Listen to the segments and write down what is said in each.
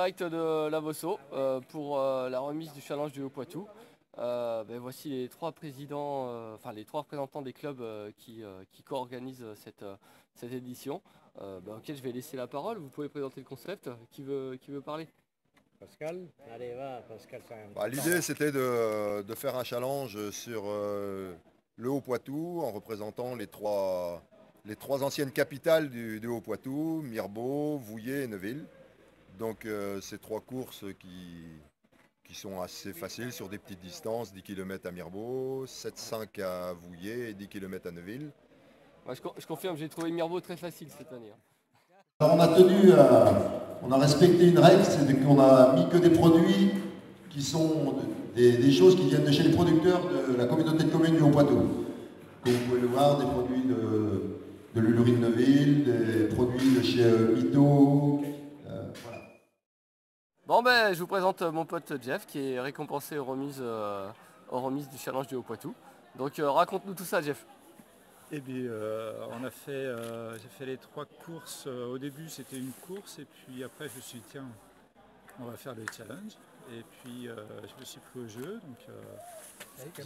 direct de la Vosso pour la remise du challenge du Haut-Poitou. Voici les trois présidents, les trois représentants des clubs qui co-organisent cette édition. Auquel je vais laisser la parole. Vous pouvez présenter le concept. Qui veut parler? Pascal, allez va, Pascal. L'idée c'était de faire un challenge sur le Haut-Poitou en représentant les trois anciennes capitales du Haut-Poitou, Mirebeau, Vouillers et Neuville. Donc ces trois courses qui sont assez faciles sur des petites distances, 10 km à Mirebeau, 7,5 à Vouillers et 10 km à Neuville. Je confirme, j'ai trouvé Mirebeau très facile cette année. Alors on a respecté une règle, c'est qu'on a mis que des produits qui sont des choses qui viennent de chez les producteurs de la communauté de communes du Haut-Poitou. Comme vous pouvez le voir, des produits de l'Ulurie de Neuville, des produits de chez Ito. Voilà. Je vous présente mon pote Jeff qui est récompensé aux remises du challenge du Haut-Poitou. Donc raconte-nous tout ça, Jeff. Eh bien, j'ai fait les trois courses. Au début, c'était une course, et puis après, je me suis dit, tiens, on va faire le challenge. Et puis, je me suis pris au jeu. Donc,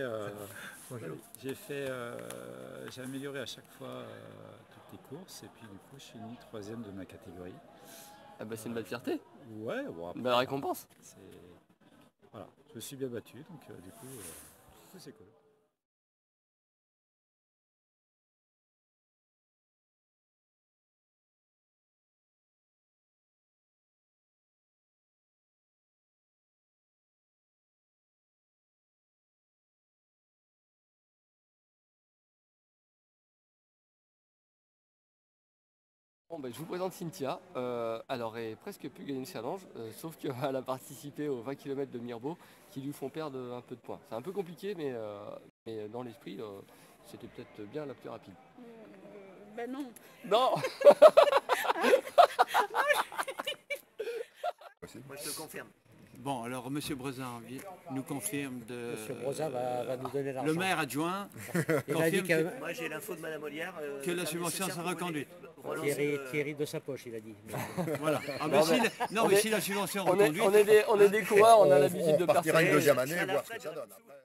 j'ai amélioré à chaque fois toutes les courses. Et puis, du coup, je suis fini 3e de ma catégorie. C'est une belle fierté. Ouais, bon, après, une belle récompense. Voilà, je me suis bien battu. Donc, du coup, c'est cool. Je vous présente Cynthia. Elle aurait presque pu gagner le challenge, sauf qu'elle a participé aux 20 km de Mirebeau qui lui font perdre un peu de points. C'est un peu compliqué, mais dans l'esprit, c'était peut-être bien la plus rapide. Non. Non. Moi je te confirme. Bon, alors M. Brezin nous confirme de... M. Brezin va nous donner l'argent. Le maire adjoint il a dit que... Moi j'ai l'info de Mme Ollière. Que la subvention sera reconduite. Thierry de sa poche, il a dit. Voilà. Mais si la subvention est reconduite... On est des coureurs, on a l'habitude de partir une performer. deuxième année, voir ce que ça donne. Après.